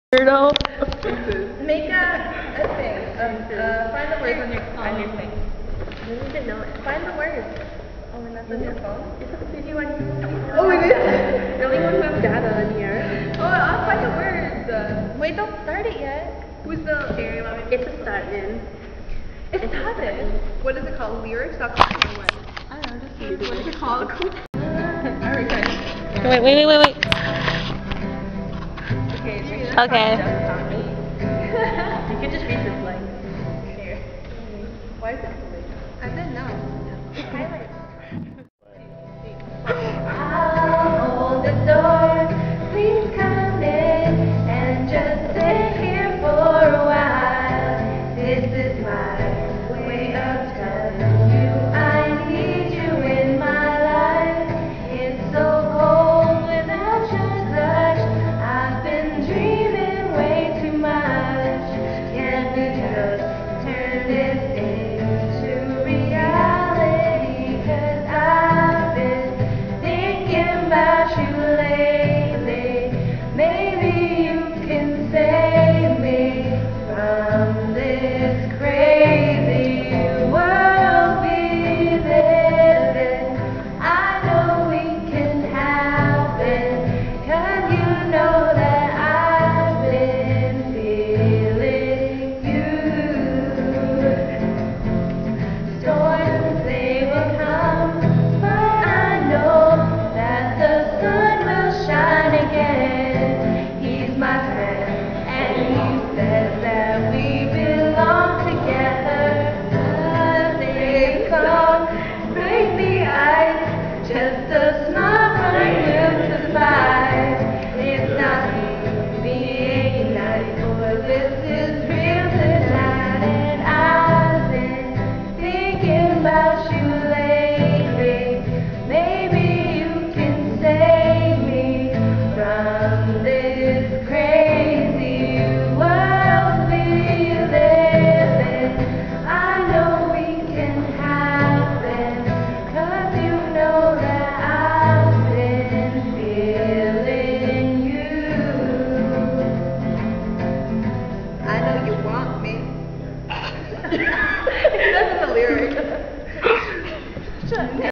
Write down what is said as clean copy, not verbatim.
Weirdo. Make a thing. Find the words on your thing. I don't even know it. Find the words. Oh, and that's on your phone? Did you want Oh, it is? the only one who has data on here. Oh, I'll find the words. Wait, don't start it yet. Who's the... Here, let me... It's a start in. It's started. What is it called? Lyrics.com or what? I don't know, just what is it called? Alright, guys. Wait. Okay. Okay. You could just read this line. Here. Why is it so late? I didn't know. Highlight.